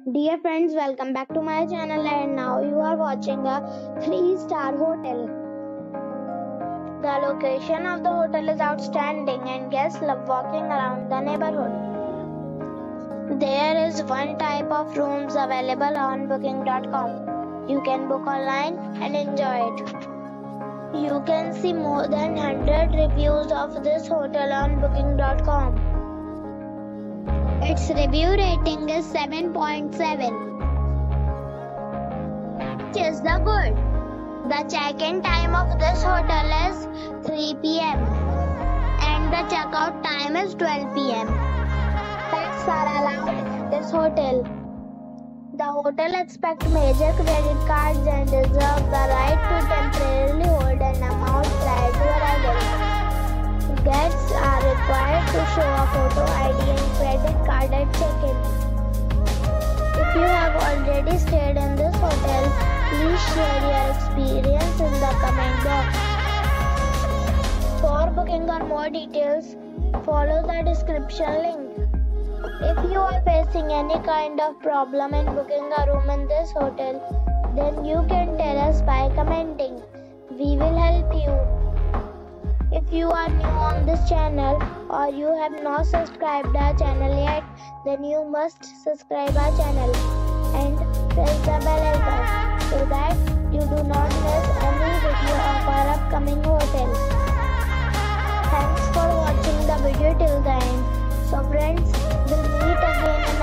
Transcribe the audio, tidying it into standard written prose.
Dear friends, welcome back to my channel and now you are watching a 3-star hotel. The location of the hotel is outstanding and guests love walking around the neighborhood. There is one type of rooms available on booking.com. You can book online and enjoy it. You can see more than 100 reviews of this hotel on booking.com. Its review rating is 7.7, which is the good. The check-in time of this hotel is 3 p.m. and the check-out time is 12 p.m. Pets are allowed in this hotel. The hotel accepts major credit cards and reserves the right to temporarily hold an amount prior to arrival. Guests are required to show a photo ID and credit card at check-in. If you have already stayed in this hotel, please share your experience in the comment box. For booking or more details, follow the description link. If you are facing any kind of problem in booking a room in this hotel, then you can tell us by commenting. We will help you. If you are new on this channel or you have not subscribed our channel yet, then you must subscribe our channel and press the bell icon so that you do not miss any video of our upcoming hotel. Thanks for watching the video till the end. So friends, we'll meet again